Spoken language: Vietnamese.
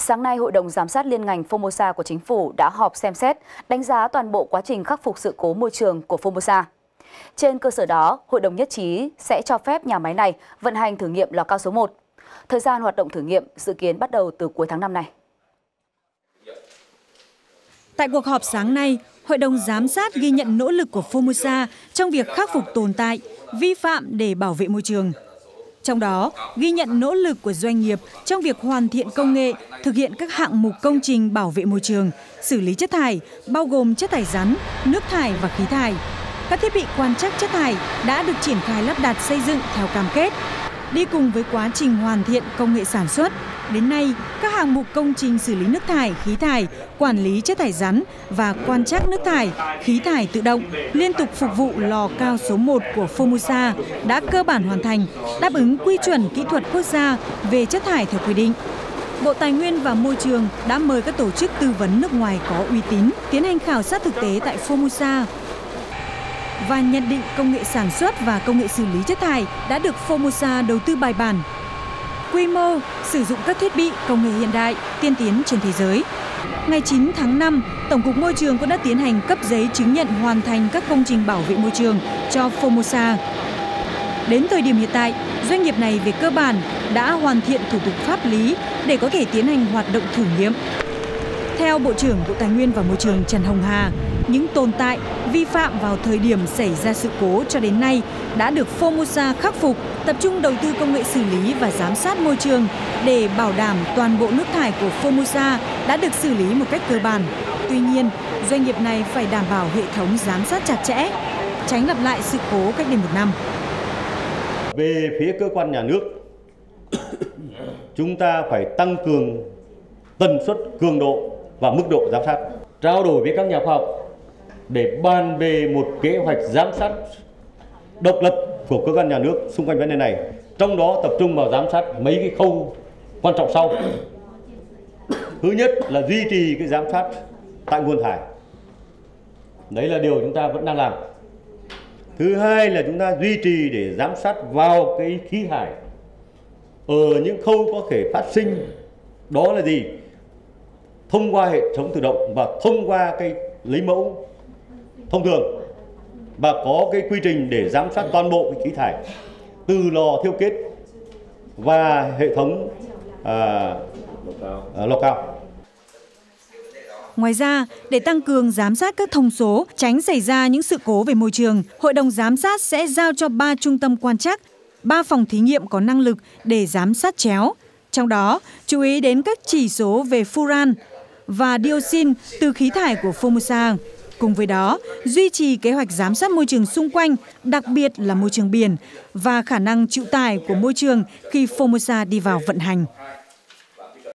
Sáng nay, Hội đồng Giám sát Liên ngành Formosa của Chính phủ đã họp xem xét, đánh giá toàn bộ quá trình khắc phục sự cố môi trường của Formosa. Trên cơ sở đó, Hội đồng nhất trí sẽ cho phép nhà máy này vận hành thử nghiệm lò cao số 1. Thời gian hoạt động thử nghiệm dự kiến bắt đầu từ cuối tháng 5 này. Tại cuộc họp sáng nay, Hội đồng Giám sát ghi nhận nỗ lực của Formosa trong việc khắc phục tồn tại, vi phạm để bảo vệ môi trường. Trong đó, ghi nhận nỗ lực của doanh nghiệp trong việc hoàn thiện công nghệ, thực hiện các hạng mục công trình bảo vệ môi trường, xử lý chất thải, bao gồm chất thải rắn, nước thải và khí thải. Các thiết bị quan trắc chất thải đã được triển khai lắp đặt xây dựng theo cam kết. Đi cùng với quá trình hoàn thiện công nghệ sản xuất, đến nay, các hạng mục công trình xử lý nước thải, khí thải, quản lý chất thải rắn và quan trắc nước thải, khí thải tự động liên tục phục vụ lò cao số 1 của Formosa đã cơ bản hoàn thành, đáp ứng quy chuẩn kỹ thuật quốc gia về chất thải theo quy định. Bộ Tài nguyên và Môi trường đã mời các tổ chức tư vấn nước ngoài có uy tín tiến hành khảo sát thực tế tại Formosa và nhận định công nghệ sản xuất và công nghệ xử lý chất thải đã được Formosa đầu tư bài bản. Quy mô, sử dụng các thiết bị công nghệ hiện đại, tiên tiến trên thế giới. Ngày 9 tháng 5, Tổng cục Môi trường cũng đã tiến hành cấp giấy chứng nhận hoàn thành các công trình bảo vệ môi trường cho Formosa. Đến thời điểm hiện tại, doanh nghiệp này về cơ bản đã hoàn thiện thủ tục pháp lý để có thể tiến hành hoạt động thử nghiệm. Theo Bộ trưởng Bộ Tài nguyên và Môi trường Trần Hồng Hà, những tồn tại, vi phạm vào thời điểm xảy ra sự cố cho đến nay đã được Formosa khắc phục, tập trung đầu tư công nghệ xử lý và giám sát môi trường để bảo đảm toàn bộ nước thải của Formosa đã được xử lý một cách cơ bản. Tuy nhiên, doanh nghiệp này phải đảm bảo hệ thống giám sát chặt chẽ, tránh lặp lại sự cố cách đây 1 năm. Về phía cơ quan nhà nước, chúng ta phải tăng cường tần suất, cường độ và mức độ giám sát, trao đổi với các nhà khoa học để bàn về một kế hoạch giám sát độc lập của cơ quan nhà nước xung quanh vấn đề này. Trong đó tập trung vào giám sát mấy cái khâu quan trọng sau. Thứ nhất là duy trì cái giám sát tại nguồn thải. Đấy là điều chúng ta vẫn đang làm. Thứ hai là chúng ta duy trì để giám sát vào cái khí thải ở những khâu có thể phát sinh. Đó là gì? Thông qua hệ thống tự động và thông qua cái lấy mẫu thông thường và có cái quy trình để giám sát toàn bộ cái khí thải từ lò thiêu kết và hệ thống lò cao. Ngoài ra, để tăng cường giám sát các thông số, tránh xảy ra những sự cố về môi trường, Hội đồng Giám sát sẽ giao cho 3 trung tâm quan trắc, 3 phòng thí nghiệm có năng lực để giám sát chéo. Trong đó, chú ý đến các chỉ số về furan và dioxin từ khí thải của Formosa. Cùng với đó, duy trì kế hoạch giám sát môi trường xung quanh, đặc biệt là môi trường biển và khả năng chịu tải của môi trường khi Formosa đi vào vận hành.